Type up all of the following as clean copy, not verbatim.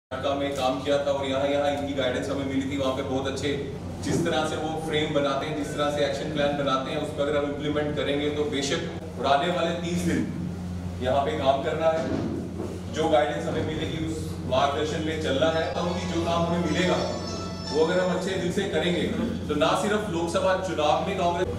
ढाका में काम किया था और यहाँ इनकी गाइडेंस हमें मिली थी। वहाँ पे बहुत अच्छे जिस तरह से वो फ्रेम बनाते हैं, जिस तरह से एक्शन प्लान बनाते हैं, उसको अगर हम इम्प्लीमेंट करेंगे तो बेशक आने वाले 30 दिन यहाँ पे काम करना है। जो गाइडेंस हमें मिलेगी उस मार्गदर्शन में चलना है। तो उनकी जो काम हमें मिलेगा वो अगर हम अच्छे दिल से करेंगे तो ना सिर्फ लोकसभा चुनाव में कांग्रेस,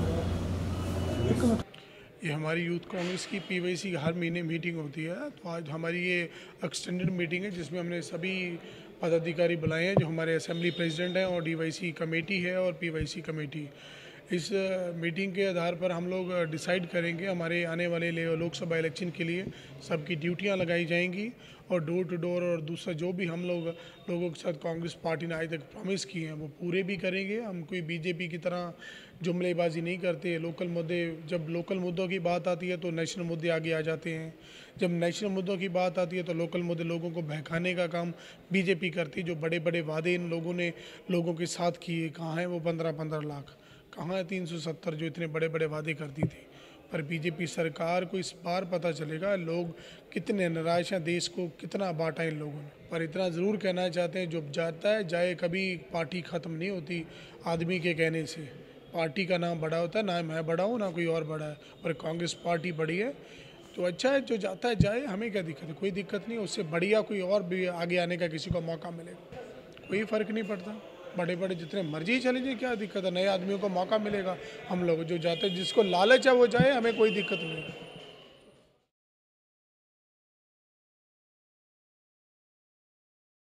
ये हमारी यूथ कांग्रेस की पीवाईसी हर महीने मीटिंग होती है। तो आज हमारी ये एक्सटेंडेड मीटिंग है जिसमें हमने सभी पदाधिकारी बुलाए हैं जो हमारे असेंबली प्रेसिडेंट हैं और डीवाईसी कमेटी है और पीवाईसी कमेटी। इस मीटिंग के आधार पर हम लोग डिसाइड करेंगे हमारे आने वाले लोकसभा इलेक्शन के लिए सबकी ड्यूटियां लगाई जाएंगी और डोर टू डोर और दूसरा जो भी हम लोगों के साथ कांग्रेस पार्टी ने आज तक प्रॉमिस किए हैं वो पूरे भी करेंगे। हम कोई बीजेपी की तरह जुमलेबाजी नहीं करते। जब लोकल मुद्दों की बात आती है तो नेशनल मुद्दे आगे आ जाते हैं। जब नेशनल मुद्दों की बात आती है तो लोकल मुद्दे लोगों को बहकाने का काम बीजेपी करती है। जो बड़े बड़े वादे इन लोगों ने लोगों के साथ किए, कहाँ हैं वो 15-15 लाख, कहाँ है 370 जो इतने बड़े बड़े वादे करती थी। पर बीजेपी सरकार को इस बार पता चलेगा लोग कितने निराश हैं, देश को कितना बांटा इन लोगों ने। पर इतना ज़रूर कहना चाहते हैं जो जाता है जाए, कभी पार्टी ख़त्म नहीं होती आदमी के कहने से। पार्टी का नाम बड़ा होता है, ना मैं बड़ा हूँ ना कोई और बड़ा है, पर कांग्रेस पार्टी बड़ी है तो अच्छा है। जो जाता है जाए, हमें क्या दिक्कत है, कोई दिक्कत नहीं। उससे बढ़िया कोई और भी आगे आने का किसी को मौका मिलेगा, कोई फ़र्क नहीं पड़ता। बड़े बड़े जितने मर्जी चले जाए, क्या दिक्कत है, नए आदमियों को मौका मिलेगा। हम लोग जो जाते हैं जिसको लालच है वो जाए, हमें कोई दिक्कत नहीं है।